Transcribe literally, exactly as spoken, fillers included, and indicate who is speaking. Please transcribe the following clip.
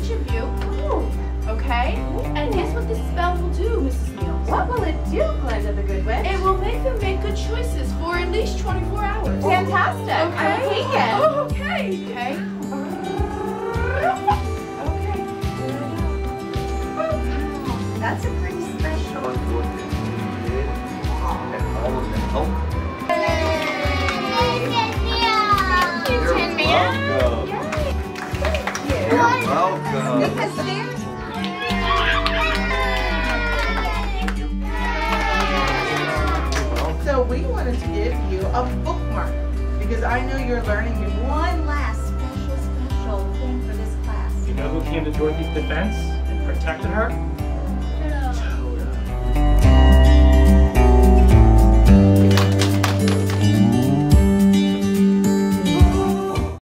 Speaker 1: each of you.
Speaker 2: Oh.
Speaker 1: Okay? And guess what this spell will do, Missus Neeld?
Speaker 2: What will it do, Glenda the Good Witch?
Speaker 1: It will make them make good choices for at least twenty-four hours.
Speaker 2: Fantastic.
Speaker 1: Okay.
Speaker 2: I will take it.
Speaker 1: Oh, okay. Okay. Okay.
Speaker 2: That's a pretty special.
Speaker 3: And all of the help.
Speaker 2: Thank you, Tin Man.
Speaker 3: Welcome.
Speaker 2: Yay.
Speaker 3: You're welcome.
Speaker 2: Because there's So we wanted to give you a bookmark because I know you're learning one last special, special thing for this class.
Speaker 4: You know who came to Dorothy's defense and protected her?